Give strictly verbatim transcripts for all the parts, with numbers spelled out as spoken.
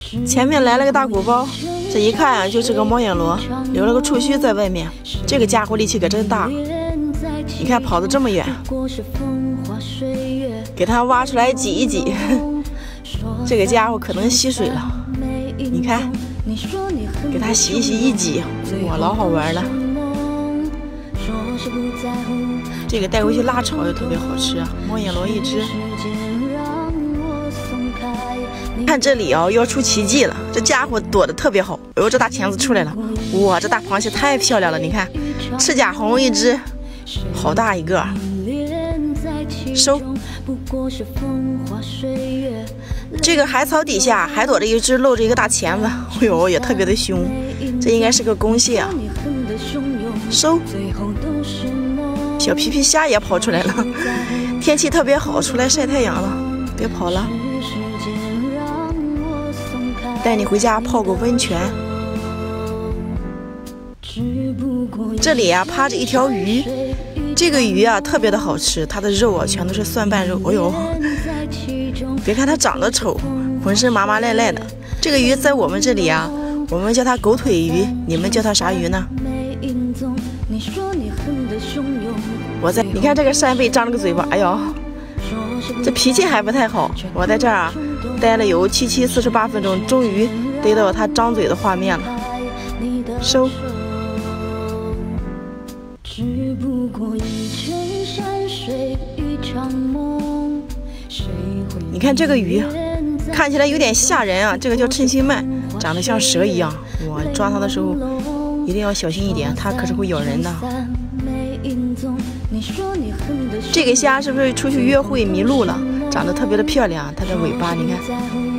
前面来了个大鼓包，这一看啊就是个猫眼螺，留了个触须在外面。这个家伙力气可真大，你看跑得这么远，给它挖出来挤一挤，这个家伙可能吸水了。你看，给它洗一洗一挤，哇，老好玩了。这个带回去辣炒又特别好吃啊！猫眼螺一只。看这里啊，要出奇迹了！这家伙躲得特别好。哎呦，这大钳子出来了！哇，这大螃蟹太漂亮了！你看，赤甲红一只，好大一个。收。这个海草底下还躲着一只露着一个大钳子，哎呦，也特别的凶。这应该是个公蟹啊。收。小皮皮虾也跑出来了，天气特别好，出来晒太阳了。别跑了。带你回家泡个温泉。这里啊趴着一条鱼，这个鱼啊特别的好吃，它的肉啊全都是蒜瓣肉。哎呦，别看它长得丑，浑身麻麻赖赖的。这个鱼在我们这里啊，我们叫它狗腿鱼，你们叫它啥鱼呢？我在，你看这个扇贝张了个嘴巴，哎呦，这脾气还不太好。我在这儿啊待了有七七四十八分钟，终于逮到它张嘴的画面了。收。你看这个鱼，看起来有点吓人啊，这个叫称心鳗，长得像蛇一样。我抓它的时候一定要小心一点，它可是会咬人的。这个虾是不是出去约会迷路了？长得特别的漂亮，它的尾巴你看，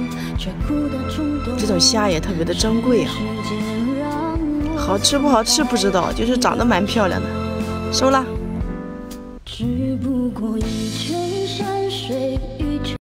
这种虾也特别的珍贵啊。好吃不好吃不知道，就是长得蛮漂亮的。收了。只不过一圈山水。